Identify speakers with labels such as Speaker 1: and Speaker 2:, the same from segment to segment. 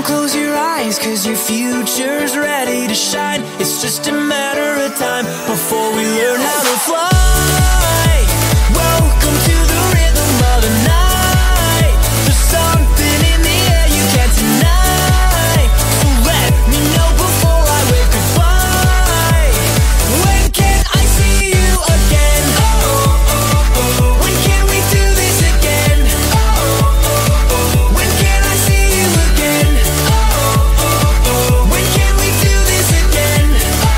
Speaker 1: close your eyes, cause your future's ready to shine. It's just a matter of time before we learn how to fly. Welcome to the rhythm of the night. There's something in the air you can't deny. So let me know before I wave goodbye. When can I see you again? When can we do this again? When can I see you again? When can we do this again?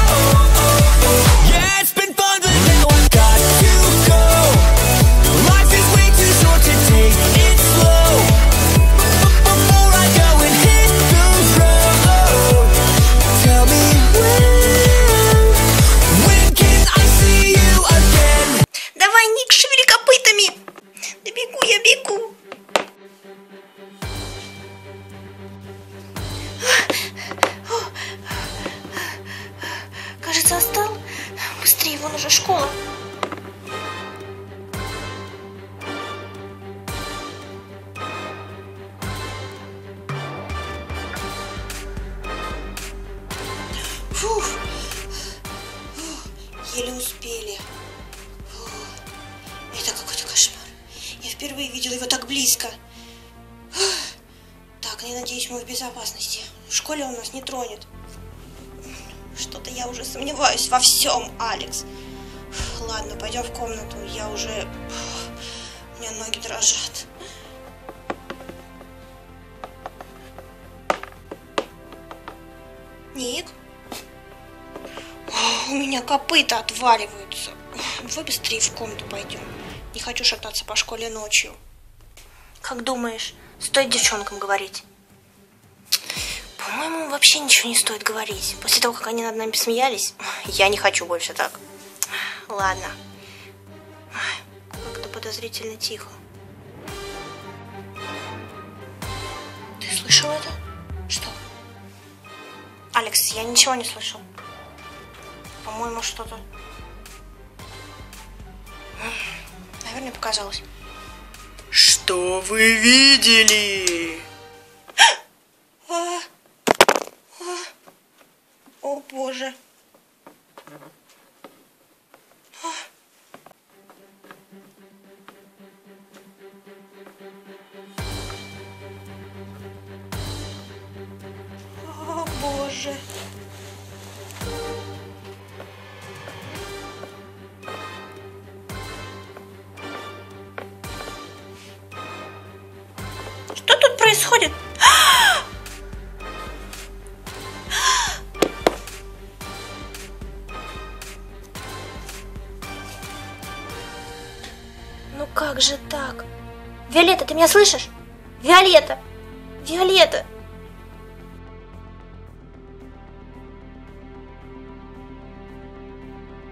Speaker 1: Yeah, it's been fun, but now I've got to go. Life is way too short to take it slow. Before I go and hit the road, tell me when can I see you again?
Speaker 2: Давай, Ник, шевели копытами. Да бегу, я бегу. Кажется, отстал. Быстрее, вон уже школа. Фух. Еле успели. Фух. Это какой-то кошмар. Я впервые видела его так близко. Фух. Так, не надеюсь, мы в безопасности. В школе он нас не тронет. Что-то я уже сомневаюсь во всем, Алекс. Фух, ладно, пойдем в комнату. Я уже... Фух, у меня ноги дрожат. Ник? У меня копыта отваливаются. Давай быстрее в комнату пойдем. Не хочу шататься по школе ночью. Как думаешь, стоит девчонкам говорить? По-моему, вообще ничего не стоит говорить. После того, как они над нами посмеялись, я не хочу больше так. Ладно. Как-то подозрительно тихо. Ты слышал это? Что? Алекс, я ничего не слышал. По-моему, что-то... Наверное, показалось.
Speaker 3: Что вы видели?
Speaker 2: О, Боже. О, Боже. Что тут происходит? Ну как же так? Виолетта, ты меня слышишь? Виолетта! Виолетта!